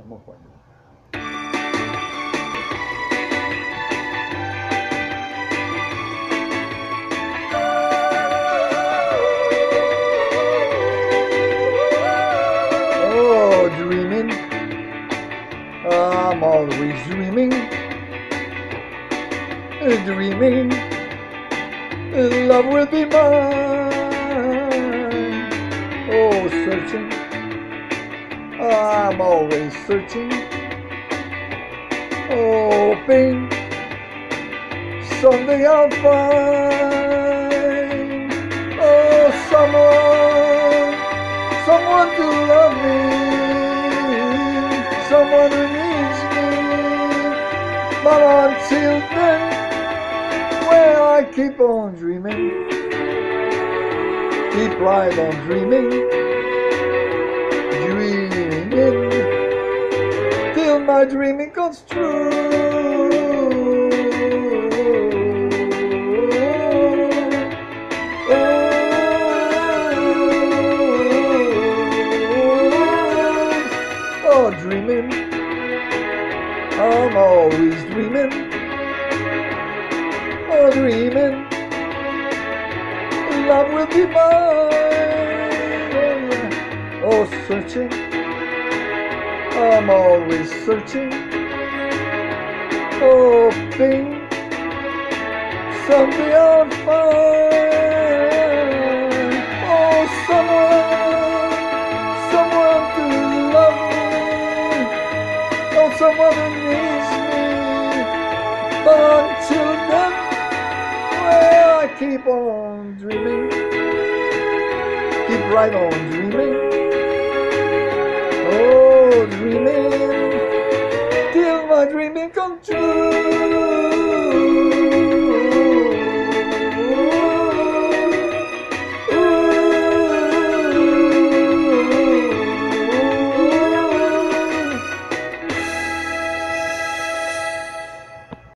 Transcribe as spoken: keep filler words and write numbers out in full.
Estamos jugando. Oh, dreaming. I'm always dreaming. Dreaming. Love will be mine. Oh, searching. I'm always searching. Hoping someday I'll find. Oh, someone. Someone to love me. Someone who needs me. But until then, well, I keep on dreaming. Keep right on dreaming. Dreaming till my dreaming comes true. Oh, oh, dreaming. I'm always dreaming. Oh, dreaming. Love will be mine. Oh, searching. I'm always searching. Hoping someday I'll find. Oh, someone. Someone to love me. Oh, someone who needs me. But until then, well, I keep on dreaming. Keep right on dreaming. Oh, dreaming till my dreaming comes true.